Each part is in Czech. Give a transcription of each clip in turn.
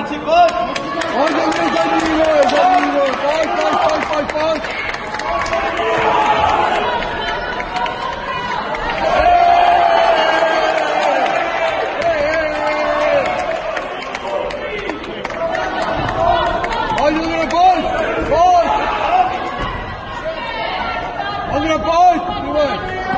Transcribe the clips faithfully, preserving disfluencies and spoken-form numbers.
Marci, pojď! Pojď, dobře, zadní, vole, zadní, vole, pojď, pojď, pojď, pojď, pojď! Pojď, Ondra, pojď! Pojď! Ondra, pojď! Pojď!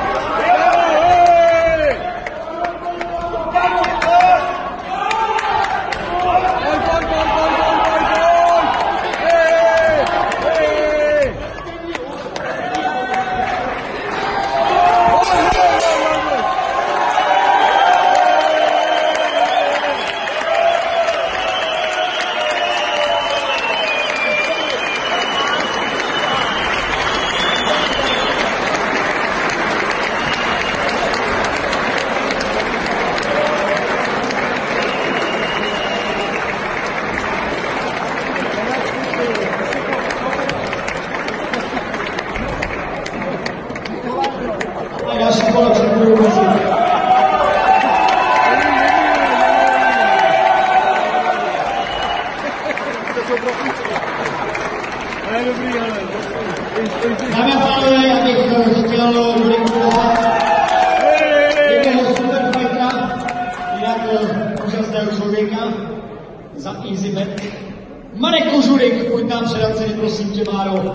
Dámy a pánové, já bych chtěl poděkovat jednoho superfightera, jinak úžasného člověka za EasyBet. Marek Kožulik, pojď nám předat ceny, prosím tě, Máro.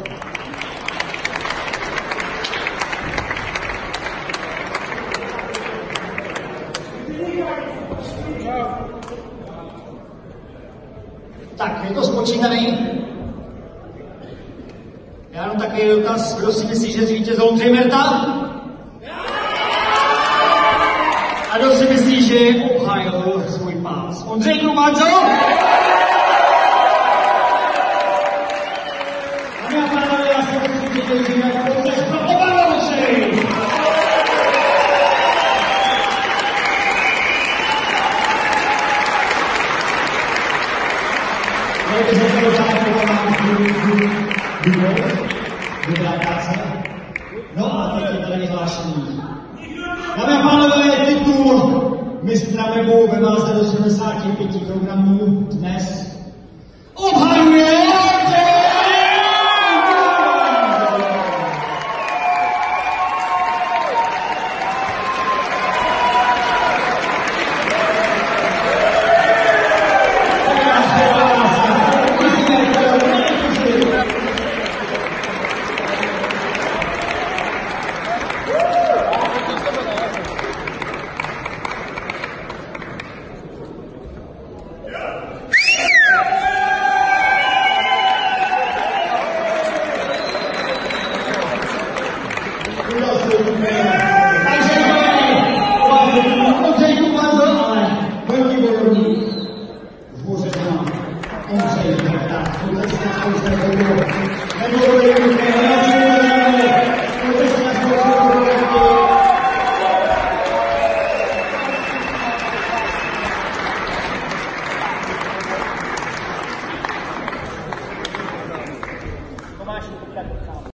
Tak, je to spočítaný. Já jenom takový dotaz, kdo si myslí, že zvítězil Ondřej Merta? A kdo si myslí, že obhájil svůj pás? Ondřej Krumánco? Dámy a pánové, já jsem si zvítězil jako potřes pro oba Ondřej! Měli bychom se dosáhnout vám důvod, dobrá práce. No a teď je tady zvláštní. Dámy a pánové, titul mistra webu ve váze do sedmdesáti pěti programů dnes